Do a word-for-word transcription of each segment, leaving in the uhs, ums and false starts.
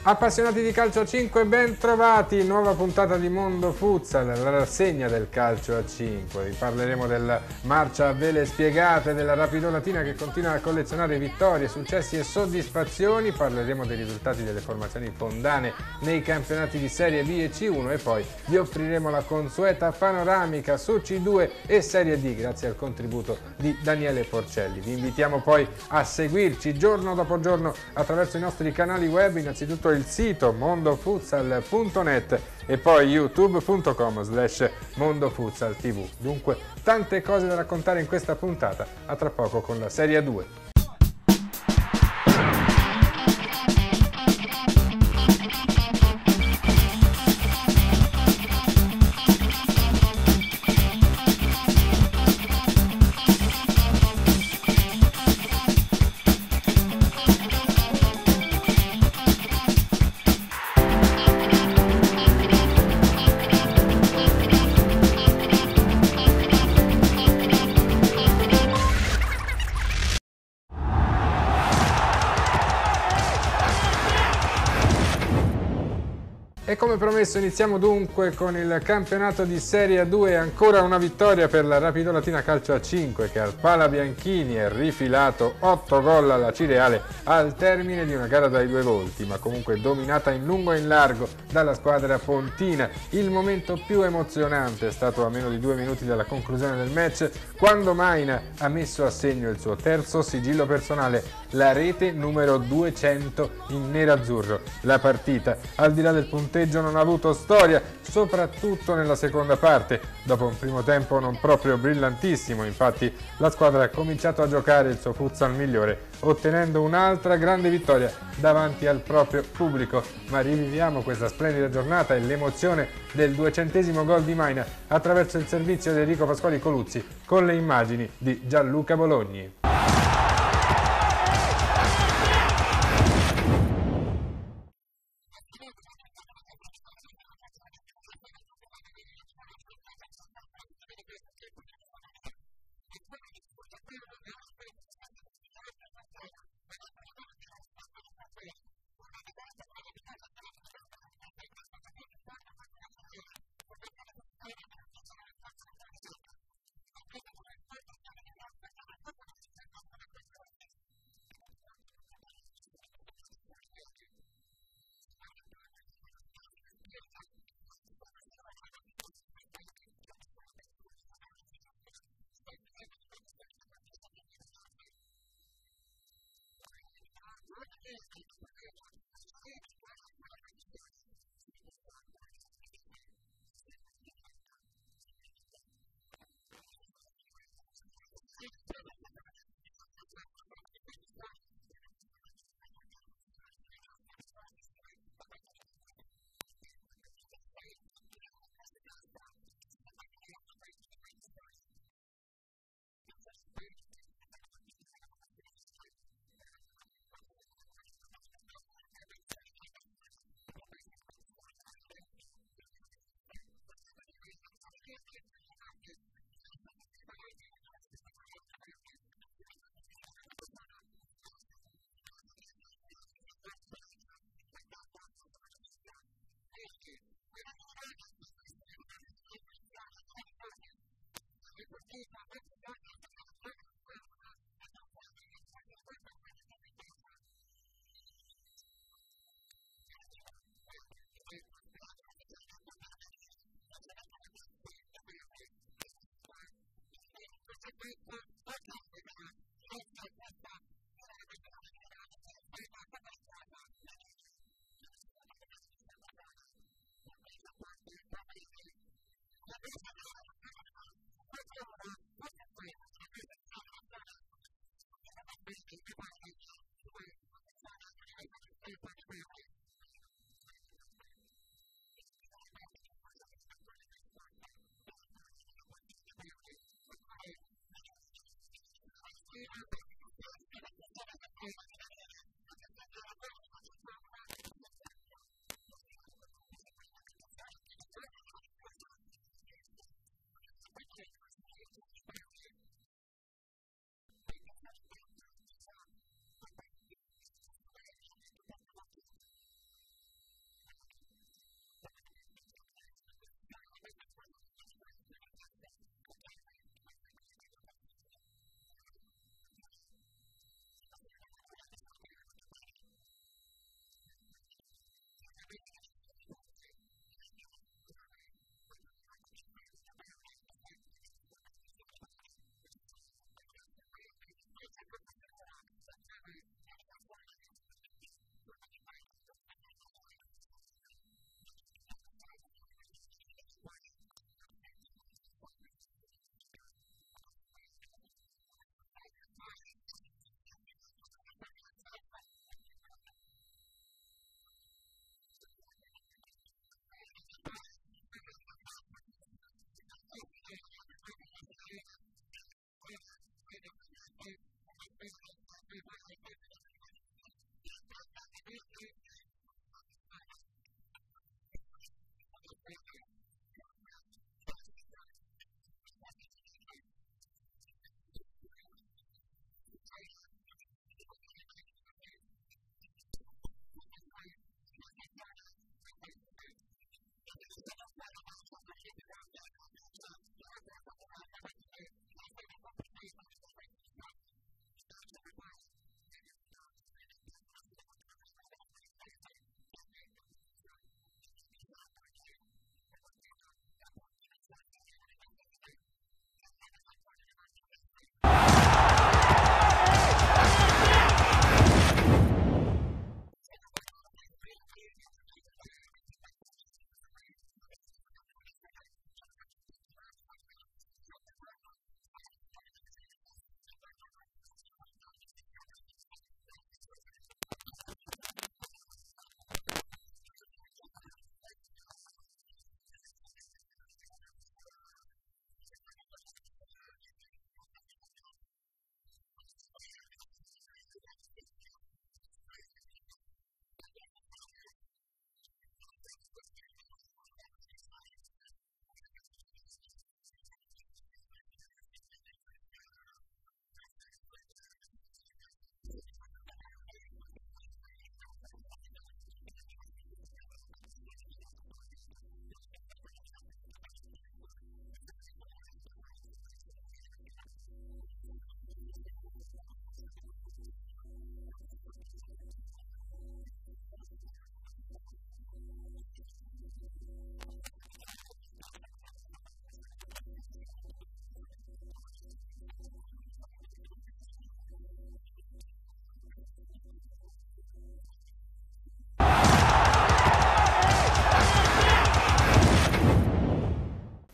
Appassionati di calcio a cinque, ben trovati, nuova puntata di Mondo Futsal, la rassegna del calcio a cinque. Vi parleremo della marcia a vele spiegate della Rapido Latina che continua a collezionare vittorie, successi e soddisfazioni, parleremo dei risultati delle formazioni fondane nei campionati di Serie B e C uno e poi vi offriremo la consueta panoramica su C due e Serie D grazie al contributo di Daniele Porcelli. Vi invitiamo poi a seguirci giorno dopo giorno attraverso i nostri canali web, innanzitutto il sito mondofutsal punto net e poi youtube punto com slash mondofutsal tv. Dunque tante cose da raccontare in questa puntata, a tra poco con la Serie A due. E come promesso iniziamo dunque con il campionato di Serie A due, ancora una vittoria per la Rapido Latina Calcio a cinque che al Pala Bianchini ha rifilato otto gol alla Cireale al termine di una gara dai due volti, ma comunque dominata in lungo e in largo dalla squadra pontina. Il momento più emozionante è stato a meno di due minuti dalla conclusione del match, quando Maina ha messo a segno il suo terzo sigillo personale, la rete numero duecento in nerazzurro. La partita, al di là del punteggio, non ha avuto storia, soprattutto nella seconda parte. Dopo un primo tempo non proprio brillantissimo, infatti la squadra ha cominciato a giocare il suo futsal migliore, ottenendo un'altra grande vittoria davanti al proprio pubblico. Ma riviviamo questa splendida giornata e l'emozione del duecentesimo gol di Maina attraverso il servizio di Enrico Pasquali Coluzzi con le immagini di Gianluca Bologni.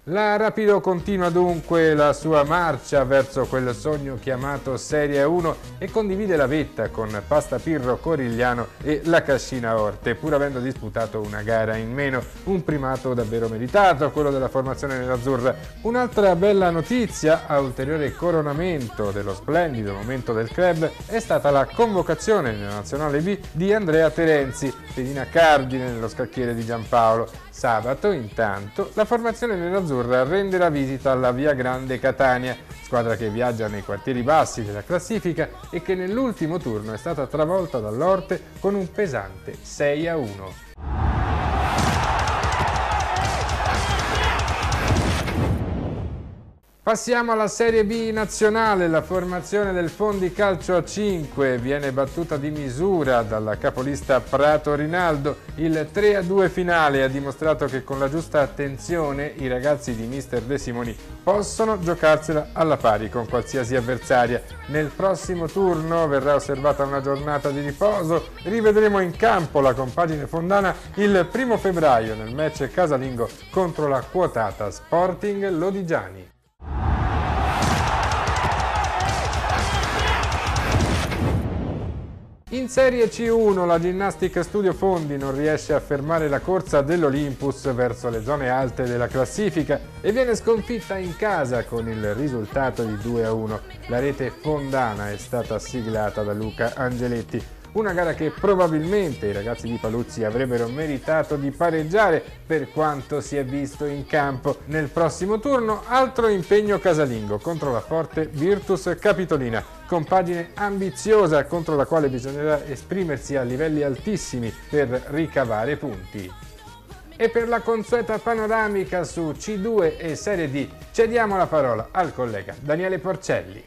La Rapido continua dunque la sua marcia verso quel sogno chiamato Serie uno e condivide la vetta con Pasta Pirro Corigliano e la Cascina Orte, pur avendo disputato una gara in meno, un primato davvero meritato, quello della formazione nerazzurra. Un'altra bella notizia, a ulteriore coronamento dello splendido momento del club, è stata la convocazione nella Nazionale B di Andrea Terenzi, pedina cardine nello scacchiere di Giampaolo. Sabato, intanto, la formazione nerazzurra renderà visita alla Via Grande Catania, squadra che viaggia nei quartieri bassi della classifica e che nell'ultimo turno è stata travolta dall'Orte con un pesante sei a uno. Passiamo alla Serie B nazionale. La formazione del Fondi Calcio a cinque viene battuta di misura dalla capolista Prato Rinaldo. Il tre a due finale ha dimostrato che con la giusta attenzione i ragazzi di mister De Simoni possono giocarsela alla pari con qualsiasi avversaria. Nel prossimo turno verrà osservata una giornata di riposo. Rivedremo in campo la compagine fondana il primo febbraio nel match casalingo contro la quotata Sporting Lodigiani. In Serie C uno la Ginnastica Studio Fondi non riesce a fermare la corsa dell'Olympus verso le zone alte della classifica e viene sconfitta in casa con il risultato di due a uno. La rete fondana è stata siglata da Luca Angeletti. Una gara che probabilmente i ragazzi di Paluzzi avrebbero meritato di pareggiare per quanto si è visto in campo. Nel prossimo turno altro impegno casalingo contro la forte Virtus Capitolina, compagine ambiziosa contro la quale bisognerà esprimersi a livelli altissimi per ricavare punti. E per la consueta panoramica su C due e Serie D cediamo la parola al collega Daniele Porcelli.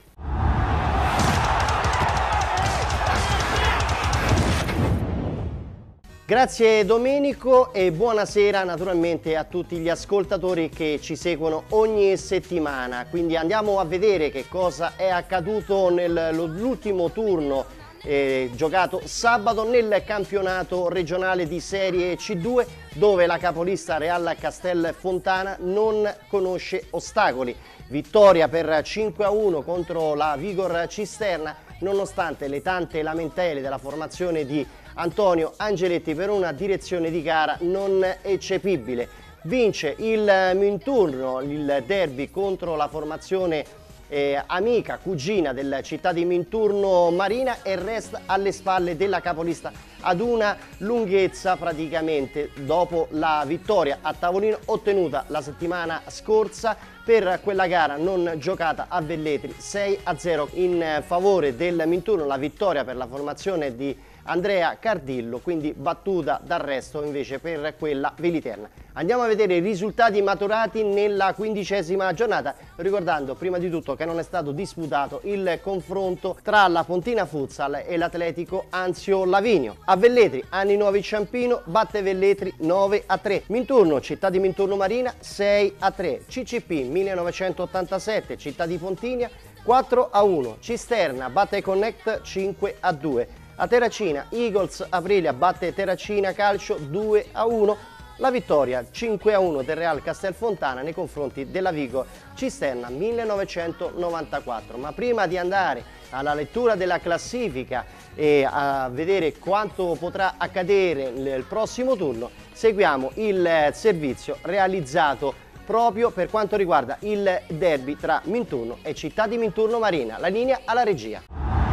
Grazie Domenico e buonasera naturalmente a tutti gli ascoltatori che ci seguono ogni settimana. Quindi andiamo a vedere che cosa è accaduto nell'ultimo turno eh, giocato sabato nel campionato regionale di Serie C due, dove la capolista Real Castel Fontana non conosce ostacoli. Vittoria per cinque a uno contro la Vigor Cisterna, nonostante le tante lamentele della formazione di Antonio Angeletti per una direzione di gara non eccepibile. Vince il Minturno, il derby contro la formazione eh, amica, cugina del Città di Minturno Marina, e resta alle spalle della capolista ad una lunghezza praticamente dopo la vittoria a tavolino ottenuta la settimana scorsa per quella gara non giocata a Velletri sei a zero in favore del Minturno. La vittoria per la formazione di Andrea Cardillo, quindi battuta d'arresto invece per quella veliterna. Andiamo a vedere i risultati maturati nella quindicesima giornata, ricordando prima di tutto che non è stato disputato il confronto tra la Pontina Futsal e l'Atletico Anzio Lavinio. A Velletri Anni Nuovi Ciampino batte Velletri nove a tre, Minturno Città di Minturno Marina sei a tre, C C P millenovecentottantasette Città di Pontinia quattro a uno, Cisterna batte Connect cinque a due. A Terracina Eagles Aprilia batte Terracina Calcio due a uno, la vittoria cinque a uno del Real Castelfontana nei confronti della Vigo Cisterna millenovecentonovantaquattro. Ma prima di andare alla lettura della classifica e a vedere quanto potrà accadere nel prossimo turno, seguiamo il servizio realizzato proprio per quanto riguarda il derby tra Minturno e Città di Minturno Marina. La linea alla regia.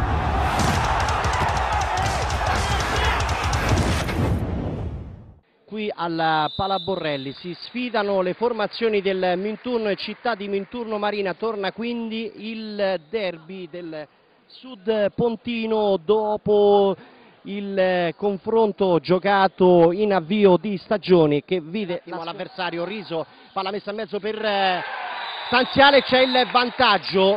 Qui alla Palaborrelli si sfidano le formazioni del Minturno e Città di Minturno Marina. Torna quindi il derby del Sud Pontino dopo il confronto giocato in avvio di stagione che vide l'avversario Riso, palla messa in mezzo per Stanziale, c'è il vantaggio.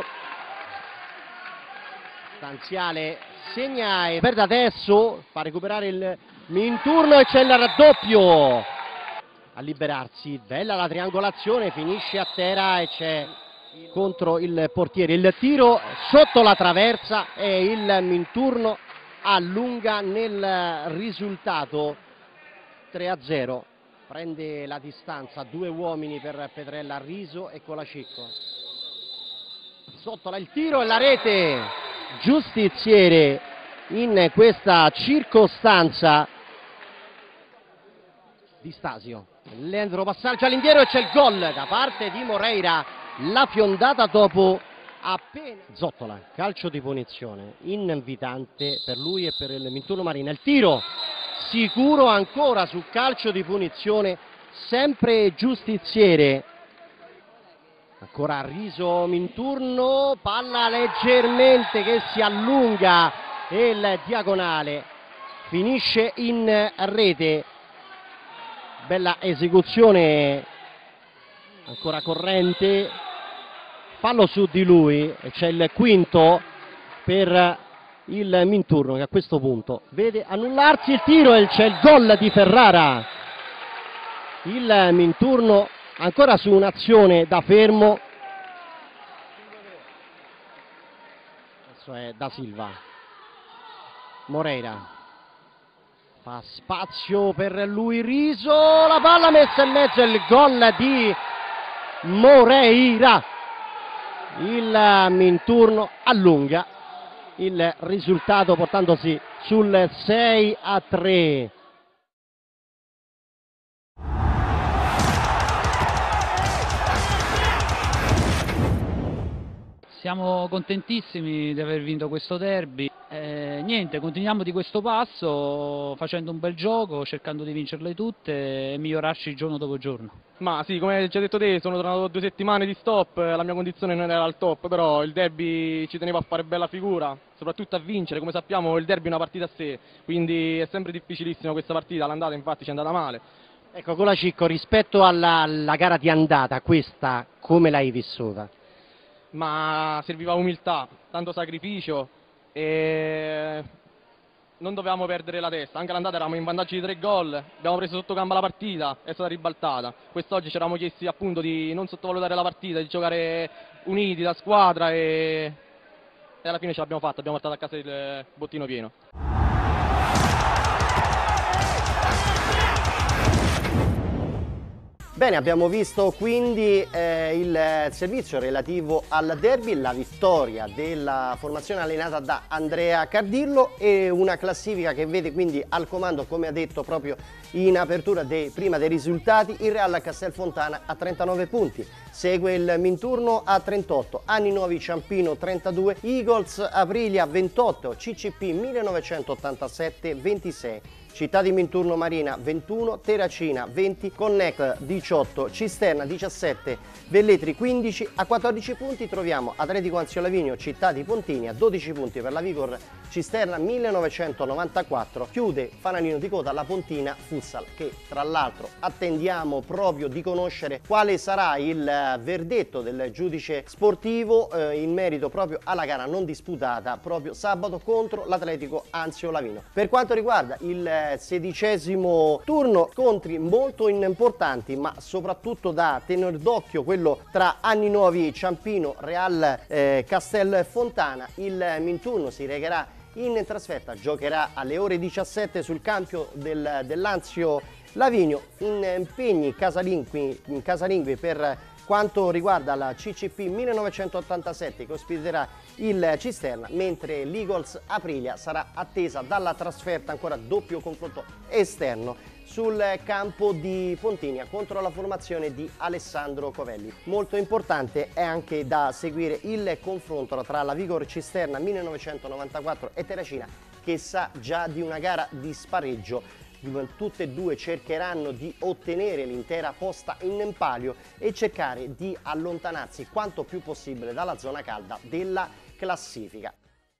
Stanziale segna e perde adesso, fa recuperare il Minturno e c'è il raddoppio a liberarsi. Bella la triangolazione, finisce a terra e c'è contro il portiere il tiro sotto la traversa e il Minturno allunga nel risultato tre a zero. prende la distanza, due uomini per Petrella, Riso e Colacicco. Sottola il tiro e la rete, Giustiziere in questa circostanza di Stasio. Leandro passaggio all'indietro e c'è il gol da parte di Moreira, la fiondata dopo appena Zottola, calcio di punizione invitante per lui e per il Minturno Marina. Il tiro sicuro ancora su calcio di punizione, sempre Giustiziere, ancora Riso Minturno, palla leggermente che si allunga e il diagonale finisce in rete. Bella esecuzione ancora corrente, fallo su di lui e c'è il quinto per il Minturno che a questo punto vede annullarsi il tiro e c'è il gol di Ferrara. Il Minturno ancora su un'azione da fermo, adesso è Da Silva, Moreira fa spazio per lui Riso, la palla messa in mezzo e il gol di Moreira. Il Minturno allunga il risultato portandosi sul sei a tre. Siamo contentissimi di aver vinto questo derby. Eh, niente, continuiamo di questo passo facendo un bel gioco, cercando di vincerle tutte e migliorarci giorno dopo giorno. Ma sì, come ci hai detto te, sono tornato due settimane di stop, la mia condizione non era al top, però il derby ci tenevo a fare bella figura, soprattutto a vincere. Come sappiamo il derby è una partita a sé, quindi è sempre difficilissima questa partita, l'andata infatti ci è andata male. Ecco, Colacicco, rispetto alla, alla gara di andata, questa come l'hai vissuta? Ma serviva umiltà, tanto sacrificio e non dovevamo perdere la testa. Anche l'andata eravamo in vantaggio di tre gol, abbiamo preso sotto gamba la partita, è stata ribaltata. Quest'oggi ci eravamo chiesti appunto di non sottovalutare la partita, di giocare uniti da squadra e, e alla fine ce l'abbiamo fatta, abbiamo portato a casa il bottino pieno. Bene, abbiamo visto quindi eh, il servizio relativo al derby, la vittoria della formazione allenata da Andrea Cardillo e una classifica che vede quindi al comando, come ha detto proprio in apertura dei, prima dei risultati, il Real Castelfontana a trentanove punti, segue il Minturno a trentotto, Anni Nuovi Ciampino trentadue, Eagles Aprilia ventotto, C C P millenovecentottantasette ventisei. Città di Minturno Marina ventuno, Terracina venti, Connect diciotto, Cisterna diciassette, Velletri quindici. A quattordici punti troviamo Atletico Anzio Lavigno, Città di Pontini, a dodici punti per la Vigor Cisterna millenovecentonovantaquattro. Chiude fanalino di coda la Pontina Futsal, che tra l'altro attendiamo proprio di conoscere quale sarà il verdetto del giudice sportivo eh, in merito proprio alla gara non disputata proprio sabato contro l'Atletico Anzio Lavigno. Per quanto riguarda il sedicesimo turno, scontri molto importanti, ma soprattutto da tenere d'occhio quello tra Anni Nuovi Ciampino Real eh, Castelfontana. Il Minturno si recherà in trasferta, giocherà alle ore diciassette sul campo del, dell'Anzio Lavigno, in impegni casalingui, in casalingui per quanto riguarda la C C P millenovecentottantasette che ospiterà il Cisterna, mentre l'Eagles Aprilia sarà attesa dalla trasferta, ancora doppio confronto esterno sul campo di Pontinia contro la formazione di Alessandro Covelli. Molto importante è anche da seguire il confronto tra la Vigor Cisterna millenovecentonovantaquattro e Terracina, che sa già di una gara di spareggio. Tutte e due cercheranno di ottenere l'intera posta in palio e cercare di allontanarsi quanto più possibile dalla zona calda della classifica.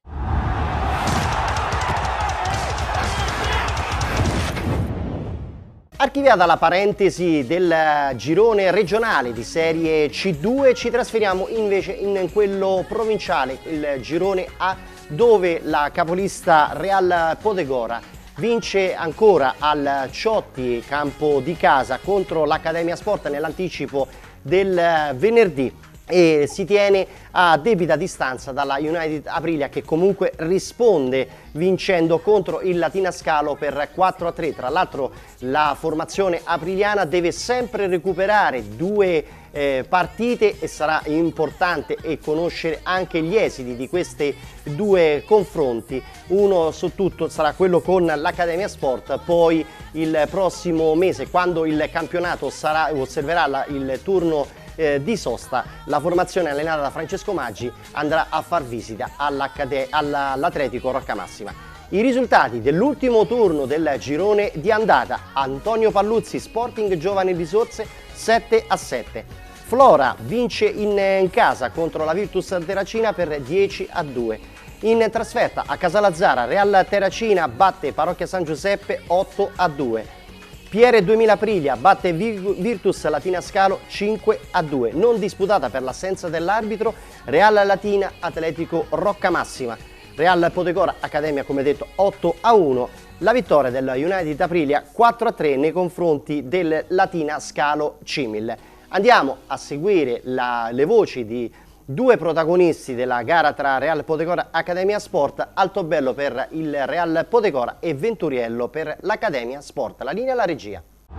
Archiviata la parentesi del girone regionale di Serie C due, ci trasferiamo invece in quello provinciale, il girone A, dove la capolista Real Potegora vince ancora al Ciotti, campo di casa, contro l'Accademia Sport nell'anticipo del venerdì. e si tiene a debita distanza dalla United Aprilia, che comunque risponde vincendo contro il Latina Scalo per quattro a tre. Tra l'altro la formazione apriliana deve sempre recuperare due eh, partite e sarà importante e conoscere anche gli esiti di questi due confronti. Uno su tutto sarà quello con l'Accademia Sport, poi il prossimo mese, quando il campionato sarà, osserverà la, il turno Eh, di sosta, la formazione allenata da Francesco Maggi andrà a far visita all'Atletico Roccamassima. I risultati dell'ultimo turno del girone di andata: Antonio Palluzzi Sporting Giovani Risorse sette a sette, Flora vince in, in casa contro la Virtus Terracina per dieci a due, in trasferta a Casalazzara Real Terracina batte Parrocchia San Giuseppe otto a due, Pierre duemila Aprilia batte Virtus Latina Scalo cinque a due. Non disputata per l'assenza dell'arbitro, Real Latina Atletico Roccamassima. Real Potecora Accademia, come detto, otto a uno. La vittoria della United Aprilia quattro a tre nei confronti del Latina Scalo Cimil. Andiamo a seguire la, le voci di due protagonisti della gara tra Real Potecora Accademia Sport, Altobello per il Real Potecora e Venturiello per l'Accademia Sport. La linea alla regia.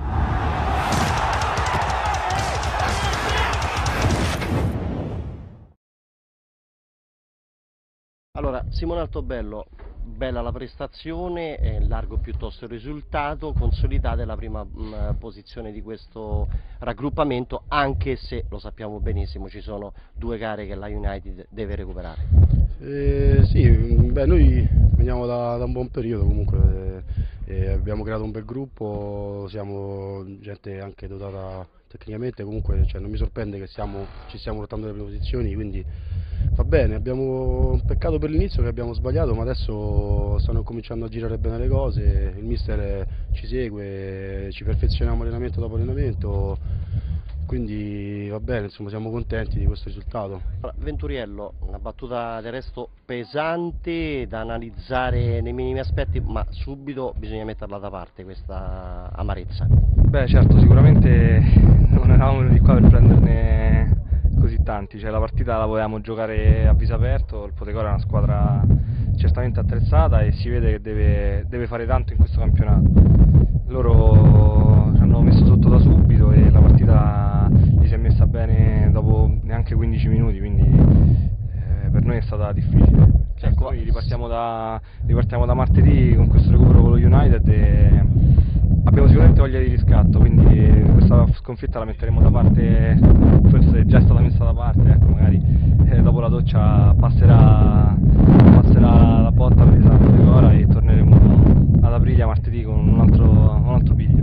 Allora, Simone Altobello, bella la prestazione, eh, largo piuttosto il risultato, consolidata la prima mh, posizione di questo raggruppamento, anche se lo sappiamo benissimo ci sono due gare che la United deve recuperare. Eh, sì, beh, noi veniamo da, da un buon periodo comunque, eh, eh, abbiamo creato un bel gruppo, siamo gente anche dotata tecnicamente, comunque cioè, non mi sorprende che siamo, ci stiamo lottando le prime posizioni, quindi va bene. Abbiamo un peccato per l'inizio che abbiamo sbagliato, ma adesso stanno cominciando a girare bene le cose, il mister ci segue, ci perfezioniamo allenamento dopo allenamento, quindi va bene, insomma siamo contenti di questo risultato. Venturiello, una battuta del resto pesante da analizzare nei minimi aspetti, ma subito bisogna metterla da parte questa amarezza. Beh certo, sicuramente non eravamo venuti qua per prenderne così tanti, cioè la partita la volevamo giocare a viso aperto, il Potecora è una squadra certamente attrezzata e si vede che deve, deve fare tanto in questo campionato. Loro ci hanno messo sotto da subito e la partita gli si è messa bene dopo neanche quindici minuti, quindi eh, per noi è stata difficile. Certo, noi ripartiamo da, ripartiamo da martedì con questo recupero con lo United e abbiamo sicuramente voglia di riscatto, quindi questa sconfitta la metteremo da parte, forse è già stata messa da parte, ecco, magari eh, dopo la doccia passerà, passerà la botta per il San Potecora e torneremo ad Aprilia martedì con un altro, un altro piglio.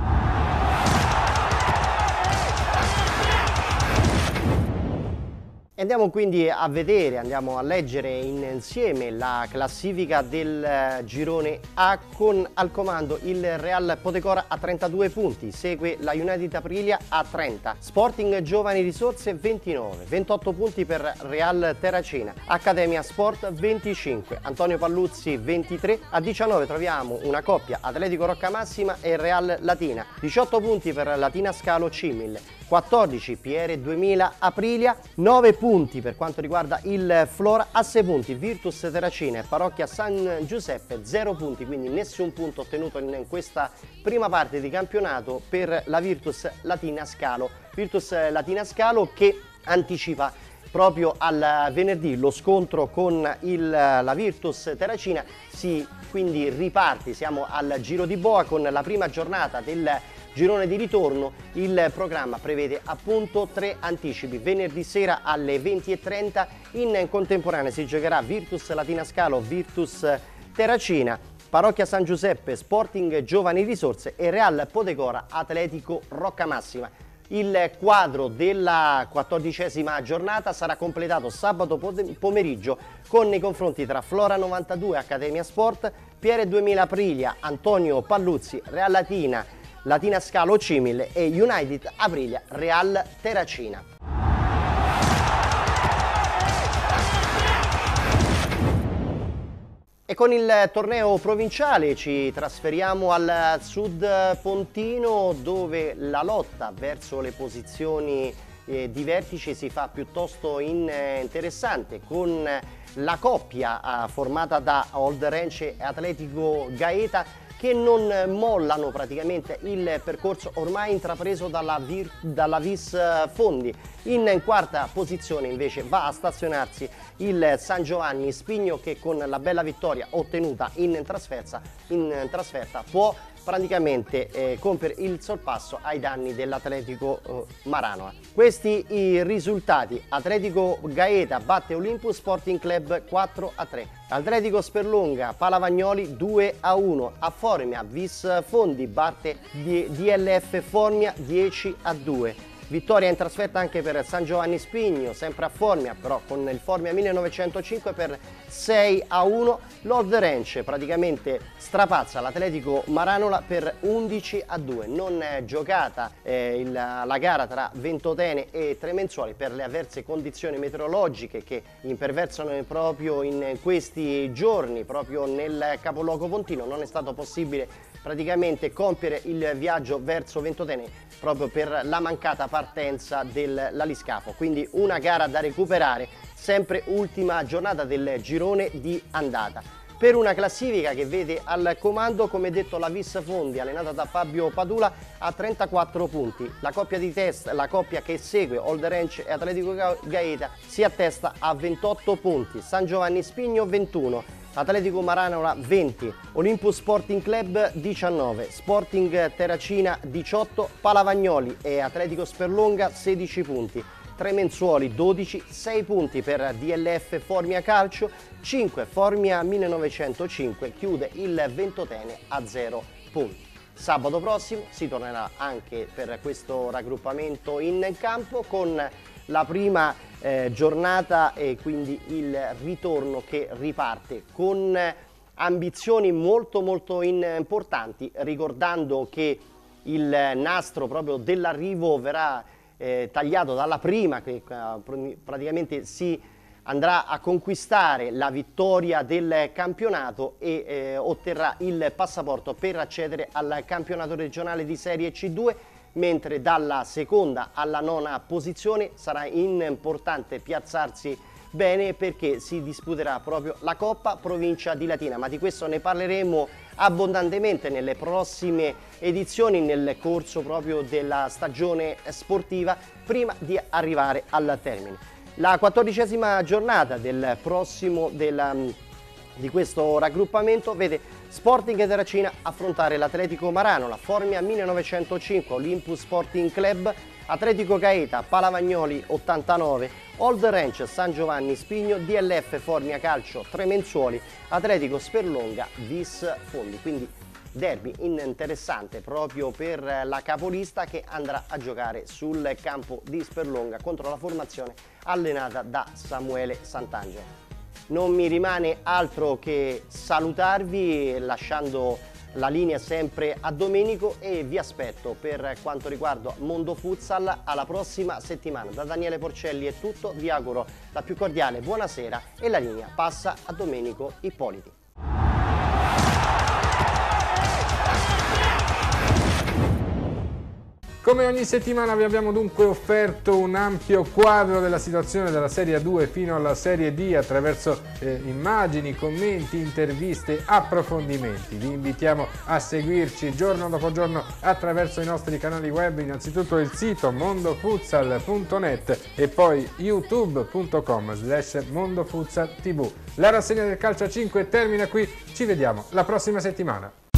Andiamo quindi a vedere, andiamo a leggere insieme la classifica del girone A con al comando il Real Potecora a trentadue punti, segue la United Aprilia a trenta, Sporting Giovani Risorse ventinove, ventotto punti per Real Terracina, Accademia Sport venticinque, Antonio Palluzzi ventitré, a diciannove troviamo una coppia Atletico Roccamassima e Real Latina, diciotto punti per Latina Scalo Cimil, quattordici Pierre duemila Aprilia, nove punti per quanto riguarda il Flora, a sei punti Virtus Terracina e Parrocchia San Giuseppe, zero punti, quindi nessun punto ottenuto in questa prima parte di campionato per la Virtus Latina Scalo. Virtus Latina Scalo che anticipa proprio al venerdì lo scontro con il, la Virtus Terracina, si quindi riparte, siamo al Giro di Boa con la prima giornata del girone di ritorno. Il programma prevede appunto tre anticipi. Venerdì sera alle venti e trenta in contemporanea si giocherà Virtus Latina Scalo, Virtus Terracina, Parrocchia San Giuseppe, Sporting Giovani Risorse e Real Potecora Atletico Roccamassima. Il quadro della quattordicesima giornata sarà completato sabato pomeriggio con i confronti tra Flora novantadue Accademia Sport, Pierre duemila Aprilia, Antonio Palluzzi, Real Latina, Latina Scalo Cimil e United Aprilia Real Terracina. E con il torneo provinciale ci trasferiamo al sud pontino, dove la lotta verso le posizioni eh, di vertice si fa piuttosto in, eh, interessante, con la coppia eh, formata da Olderense e Atletico Gaeta, che non mollano praticamente il percorso ormai intrapreso dalla, Vir, dalla Vis Fondi. In quarta posizione invece va a stazionarsi il San Giovanni Spigno, che con la bella vittoria ottenuta in trasferta, in trasferta può praticamente eh, compiere il sorpasso ai danni dell'Atletico eh, Maranola. Questi i risultati: Atletico Gaeta batte Olympus Sporting Club quattro a tre, Atletico Sperlonga Palavagnoli due a uno, a Formia Vis Fondi batte D L F Formia dieci a due. Vittoria in trasferta anche per San Giovanni Spigno, sempre a Formia, però con il Formia millenovecentocinque per sei a uno. L'Olderense praticamente strapazza l'Atletico Maranola per undici a due. Non è giocata eh, il, la gara tra Ventotene e Tremenzuoli per le avverse condizioni meteorologiche che imperversano proprio in questi giorni, proprio nel capoluogo pontino. Non è stato possibile praticamente compiere il viaggio verso Ventotene proprio per la mancata partenza dell'aliscafo, quindi una gara da recuperare, sempre ultima giornata del girone di andata. Per una classifica che vede al comando, come detto, la Vis Fondi, allenata da Fabio Padula, a trentaquattro punti. La coppia di testa, la coppia che segue, Olderense e Atletico Gaeta, si attesta a ventotto punti. San Giovanni Spigno ventuno, Atletico Maranola venti, Olympus Sporting Club diciannove, Sporting Terracina diciotto, Palavagnoli e Atletico Sperlonga sedici punti. Tremenzuoli dodici, sei punti per D L F Formia Calcio, cinque Formia millenovecentocinque chiude il Ventotene a zero punti. Sabato prossimo si tornerà anche per questo raggruppamento in campo con la prima eh, giornata e quindi il ritorno che riparte con ambizioni molto molto importanti, ricordando che il nastro proprio dell'arrivo verrà Eh, tagliato dalla prima, che eh, praticamente si andrà a conquistare la vittoria del campionato e eh, otterrà il passaporto per accedere al campionato regionale di Serie C due, mentre dalla seconda alla nona posizione sarà importante piazzarsi bene, perché si disputerà proprio la Coppa Provincia di Latina, ma di questo ne parleremo abbondantemente nelle prossime edizioni nel corso proprio della stagione sportiva, prima di arrivare al termine. La quattordicesima giornata del prossimo della, di questo raggruppamento vede Sporting Terracina affrontare l'Atletico Maranola, Formia millenovecentocinque, Olympus Sporting Club, Atletico Gaeta, Palavagnoli ottantanove, Olderense San Giovanni Spigno, D L F Formia Calcio Tremenzuoli, Atletico Sperlonga Vis Fondi. Quindi derby interessante proprio per la capolista, che andrà a giocare sul campo di Sperlonga contro la formazione allenata da Samuele Sant'Angelo. Non mi rimane altro che salutarvi lasciando la linea sempre a Domenico, e vi aspetto per quanto riguarda Mondo Futsal alla prossima settimana. Da Daniele Porcelli è tutto, vi auguro la più cordiale buonasera e la linea passa a Domenico Ippoliti. Come ogni settimana vi abbiamo dunque offerto un ampio quadro della situazione dalla Serie A due fino alla Serie D attraverso eh, immagini, commenti, interviste, approfondimenti. Vi invitiamo a seguirci giorno dopo giorno attraverso i nostri canali web, innanzitutto il sito mondofutsal punto net e poi youtube punto com slash mondofutsal tv. La rassegna del calcio a cinque termina qui, ci vediamo la prossima settimana.